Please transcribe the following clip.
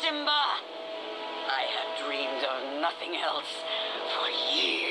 Simba. I have dreamed of nothing else for years.